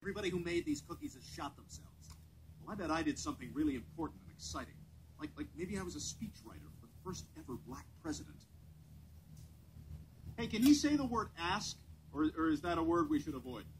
Everybody who made these cookies has shot themselves. Well, I bet I did something really important and exciting. Like maybe I was a speechwriter for the first ever black president. Hey, can he say the word ask, or is that a word we should avoid?